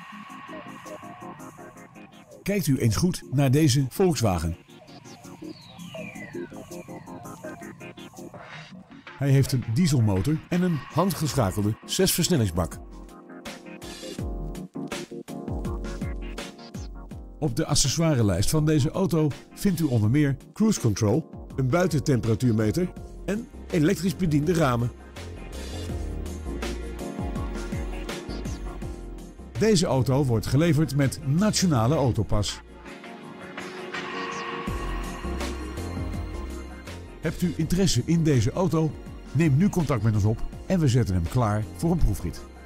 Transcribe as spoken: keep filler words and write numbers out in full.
Kijkt u eens goed naar deze Volkswagen. Hij heeft een dieselmotor en een handgeschakelde zesversnellingsbak. Op de accessoirelijst van deze auto vindt u onder meer cruise control, een buitentemperatuurmeter en elektrisch bediende ramen. Deze auto wordt geleverd met Nationale Autopas. Hebt u interesse in deze auto? Neem nu contact met ons op en we zetten hem klaar voor een proefrit.